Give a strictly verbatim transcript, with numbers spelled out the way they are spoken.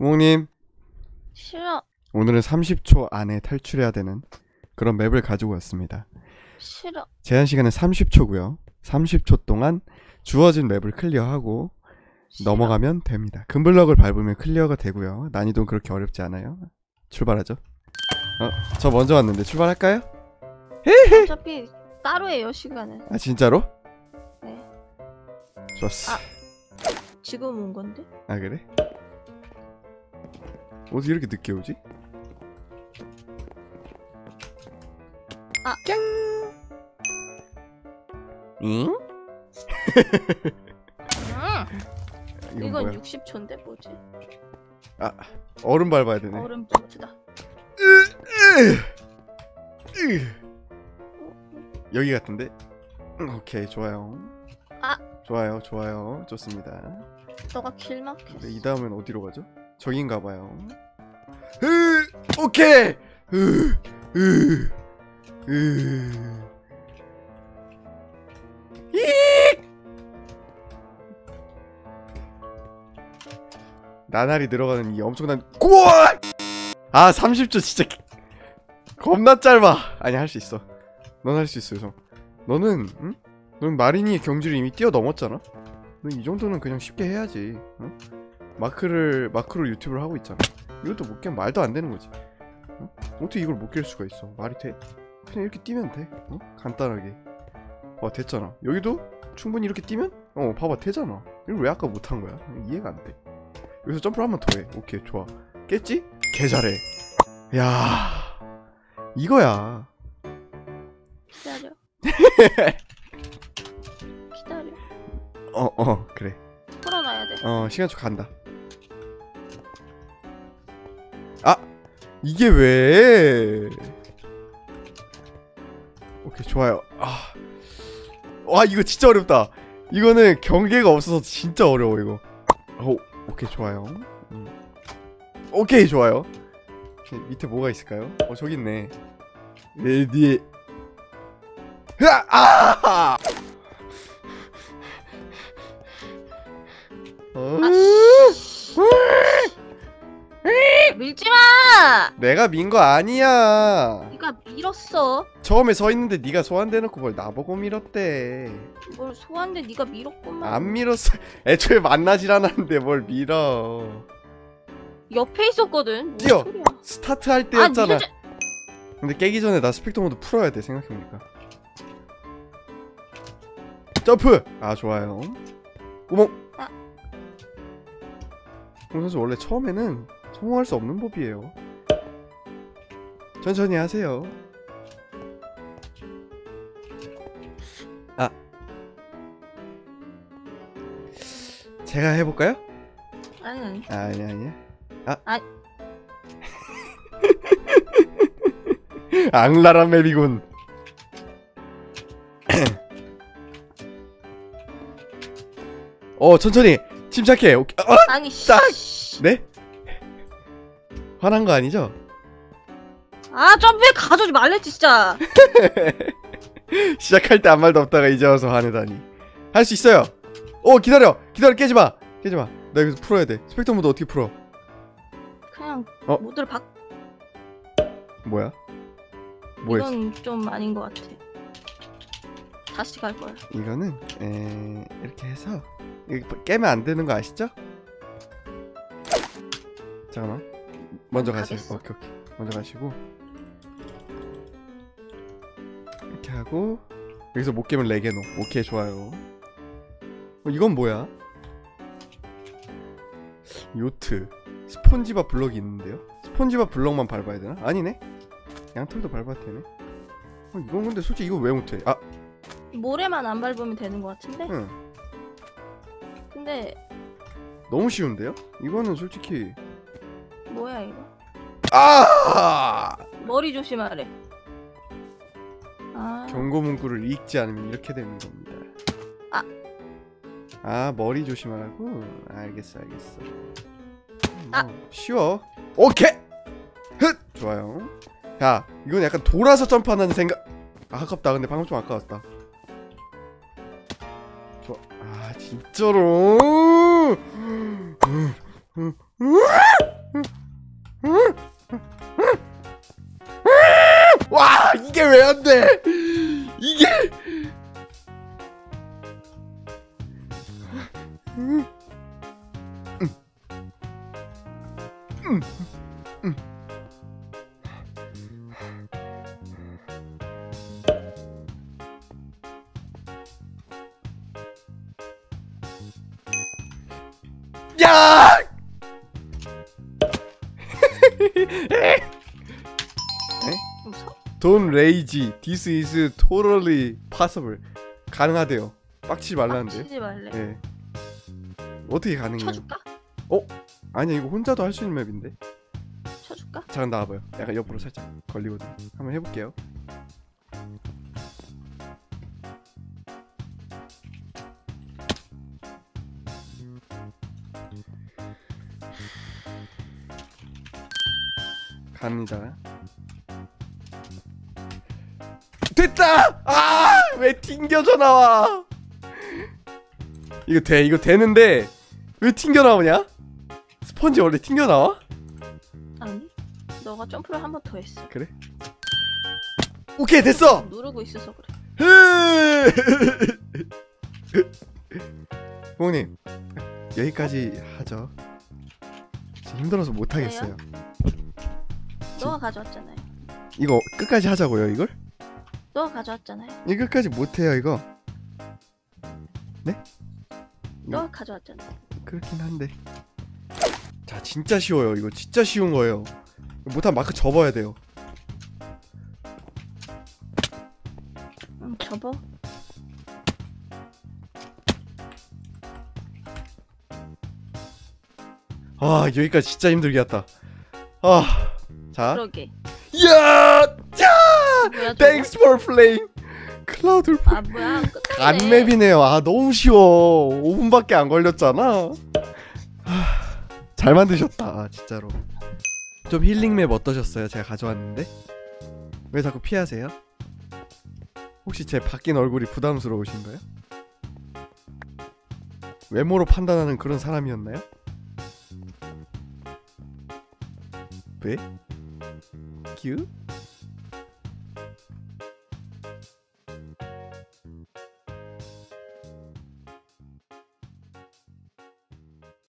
부모님, 싫어. 오늘은 삼십 초 안에 탈출해야 되는 그런 맵을 가지고 왔습니다. 싫어. 제한 시간은 삼십 초고요. 삼십 초 동안 주어진 맵을 클리어하고 싫어. 넘어가면 됩니다. 금블럭을 밟으면 클리어가 되고요. 난이도는 그렇게 어렵지 않아요. 출발하죠. 어, 저 먼저 왔는데 출발할까요? 어차피 따로 해요 시간은. 아 진짜로? 네. 좋았어. 아. 지금 온 건데? 아 그래? 어떻게 이렇게 늦게 오지? 아. 짱! 응? 음. 이건 이건 뭐야? 육십 초인데 뭐지? 아 얼음 밟아야 되네. 얼음 보트다. 여기 같은데? 오케이 좋아요. 아. 좋아요 좋아요 좋습니다. 너가 길 막혔어. 이 다음엔 어디로 가죠? 저긴가 봐요. 으, 오케이. 으, 으, 으. 이! 나날이 늘어가는 이 엄청난 고아! 아 삼십 초 진짜 겁나 짧아. 아니 할 수 있어. 넌 할 수 있어. 형. 너는 응? 넌 마리니의 경지를 이미 뛰어넘었잖아. 넌 이 정도는 그냥 쉽게 해야지. 응? 마크를 마크로 유튜브를 하고 있잖아. 이것도 못 깨면 말도 안 되는 거지. 응? 어떻게 이걸 못 깰 수가 있어? 말이 돼? 그냥 이렇게 뛰면 돼. 응? 간단하게. 와 됐잖아. 여기도 충분히 이렇게 뛰면 어 봐봐 되잖아. 이걸 왜 아까 못한 거야? 이해가 안 돼. 여기서 점프를 한 번 더 해. 오케이 좋아. 깼지? 개 잘해. 야 이거야. 기다려. 기다려. 어 어 그래. 풀어놔야 돼. 어 시간초 간다. 아 이게 왜? 오케이 좋아요. 아, 와 이거 진짜 어렵다. 이거는 경계가 없어서 진짜 어려워 이거. 오 오케이 좋아요. 음. 오케이 좋아요. 오케이, 밑에 뭐가 있을까요? 어 저기 있네. 레디. 으아! 아! 어? 밀지 마. 내가 민 거 아니야. 네가 밀었어. 처음에 서 있는데 네가 소환대놓고 뭘 나보고 밀었대. 뭘 소환돼 네가 밀었구만. 안 밀었어. 애초에 만나질 않았는데 뭘 밀어. 옆에 있었거든. 뭔 뛰어. 소리야. 스타트 할 아, 때였잖아. 밀지. 근데 깨기 전에 나 스펙터 모드 풀어야 돼 생각해보니까. 점프. 아 좋아요. 구멍. 아. 홍 선수 원래 처음에는 성공할 수 없는 법이에요. 천천히 하세요. 아 제가 해볼까요? 아니 아니. 아 아니 아니야. 아 아. 악랄한 맵이군. 어 천천히 침착해. 오케이. 어? 아니 딱! 씨. 네? 화난 거 아니죠? 아 점프해 가져오지 말랬지 진짜. 시작할 때 아무 말도 없다가 이제 와서 화내다니. 할 수 있어요. 오 기다려 기다려 깨지마 깨지마. 나 여기서 풀어야 돼. 스펙터 모드 어떻게 풀어? 그냥 어? 모드를 바. 뭐야? 뭐였어? 이건 좀 아닌 것 같아. 다시 갈 거야. 이거는 에... 이렇게 해서 이거 깨면 안 되는 거 아시죠? 잠깐만 먼저 가세요. 가겠어. 오케이 오케이 먼저 가시고 이렇게 하고 여기서 못 깨면 레게노. 오케이 좋아요. 어, 이건 뭐야? 요트 스폰지밥 블럭이 있는데요? 스폰지밥 블럭만 밟아야 되나? 아니네? 양털도 밟아도 되네? 어, 이건 근데 솔직히 이거 왜 못해? 아! 모래만 안 밟으면 되는 것 같은데? 응 근데 너무 쉬운데요? 이거는 솔직히 뭐야 이거? 아! 머리 조심하래. 아. 경고 문구를 읽지 않으면 이렇게 되는 겁니다. 아. 아 머리 조심하라고? 알겠어 알겠어. 아. 뭐, 쉬워. 오케이! 흑! 좋아요. 야 이건 약간 돌아서 점프하는 생각. 아, 아깝다. 근데 방금 좀 아까웠다. 좋아. 아 진짜로 안 돼. 이게 음. 음. 음. 음. 야! 웃어? Don't rage. This is totally possible. 가능하대요. 빡치지 말라는데요. 치지 말래. 예. 어떻게 가능해요? 쳐줄까? 아니야 이거 혼자도 할 수 있는 맵인데. 쳐줄까? 잠깐 나와봐요. 약간 옆으로 살짝 걸리거든. 한번 해볼게요. 갑니다. 됐다! 아! 왜 튕겨져 나와? 이거 돼. 이거 되는데 왜 튕겨 나오냐? 스펀지 원래 튕겨 나와? 아니. 너가 점프를 한 번 더 했어. 그래? 오케이 됐어! 누르고 있어서 그래. 부모님 여기까지 하죠. 지금 힘들어서 못 하겠어요. 너가 가져왔잖아요. 이거 끝까지 하자고요 이걸? 너가 가져왔잖아요. 이거 끝까지 못 해요 이거. 네? 너가 가져왔잖아. 그렇긴 한데. 자 진짜 쉬워요. 이거 진짜 쉬운 거예요. 못하면 마크 접어야 돼요. 응, 접어. 아 여기까지 진짜 힘들게 했다. 아, 자, 그러게. 야, 자, 뭐야, 저거? thanks for playing. 클라우드 아 뭐야 끝났네. 간맵이네요. 아 너무 쉬워. 오 분밖에 안 걸렸잖아. 하, 잘 만드셨다 아, 진짜로. 좀 힐링 맵 어떠셨어요? 제가 가져왔는데 왜 자꾸 피하세요? 혹시 제 바뀐 얼굴이 부담스러우신가요? 외모로 판단하는 그런 사람이었나요? 왜? 규?